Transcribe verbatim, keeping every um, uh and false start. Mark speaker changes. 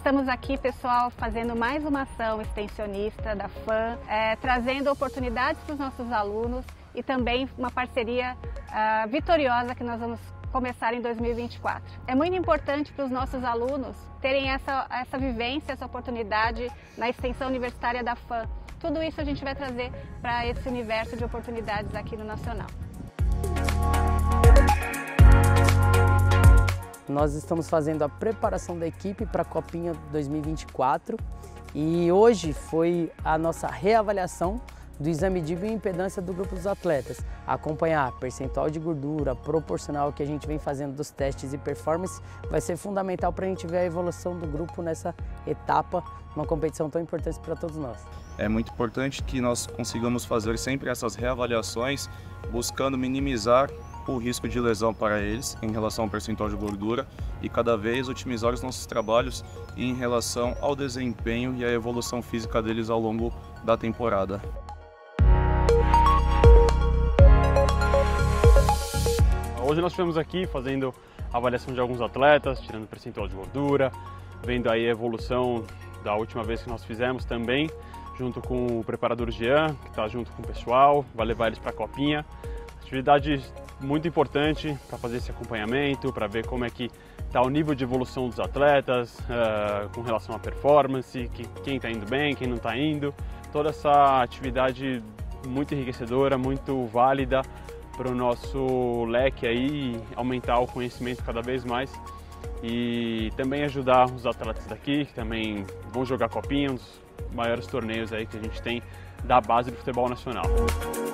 Speaker 1: estamos aqui, pessoal, fazendo mais uma ação extensionista da F A M, é, trazendo oportunidades para os nossos alunos e também uma parceria uh, vitoriosa que nós vamos começar em dois mil e vinte e quatro. É muito importante para os nossos alunos terem essa, essa vivência, essa oportunidade na extensão universitária da F A M. Tudo isso a gente vai trazer para esse universo de oportunidades aqui no Nacional.
Speaker 2: Nós estamos fazendo a preparação da equipe para a Copinha dois mil e vinte e quatro e hoje foi a nossa reavaliação do exame de bioimpedância do grupo dos atletas. Acompanhar percentual de gordura proporcional que a gente vem fazendo dos testes e performance vai ser fundamental para a gente ver a evolução do grupo nessa etapa, uma competição tão importante para todos nós.
Speaker 3: É muito importante que nós consigamos fazer sempre essas reavaliações, buscando minimizar o risco de lesão para eles em relação ao percentual de gordura e cada vez otimizar os nossos trabalhos em relação ao desempenho e à evolução física deles ao longo da temporada.
Speaker 4: Hoje nós estivemos aqui fazendo a avaliação de alguns atletas, tirando percentual de gordura, vendo aí a evolução da última vez que nós fizemos também, junto com o preparador Jean, que está junto com o pessoal, vai levar eles para a Copinha. Atividade muito importante para fazer esse acompanhamento, para ver como é que está o nível de evolução dos atletas, uh, com relação à performance, que, quem está indo bem, quem não está indo. Toda essa atividade muito enriquecedora, muito válida para o nosso leque aí, aumentar o conhecimento cada vez mais e também ajudar os atletas daqui, que também vão jogar Copinha, um dos maiores torneios aí que a gente tem da base do futebol nacional.